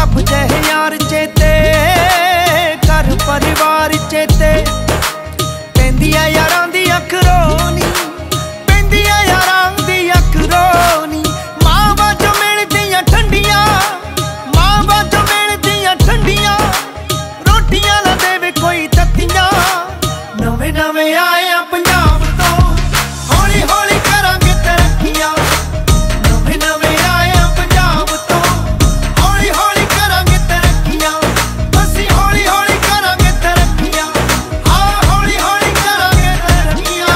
ਰੱਬ ਜਿਹੇ यार चेते घर परिवार चेते पैंदी आ यारां दी अख रोनी पैंदी आ यारां दी अख रोनी मां बाजों मिलदियां ठंडियां मां बाजों मिलदियां ठंडियां रोटियां ना देवे कोई तत्तियां नवे नवे आए आ पंजाब तो हौली हौली करांगे तरक्कियां नवे नवे आए आ पंजाब तो हौली हौली करांगे तरक्कियां असीं हौली हौली करांगे तरक्कियां हाँ हौली हौली करांगे तरक्कियां।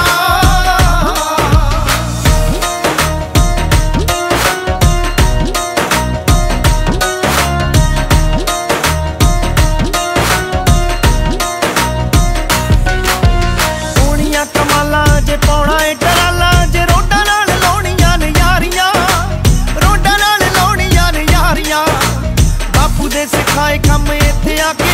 सोहणियां कमालां जे पाउणा ए टराला जे रोडां नाल लाउणियां ने यारियां रोडां नाल लाउणियां ने यारियां बापू दे सिखाए काम इत्थे आके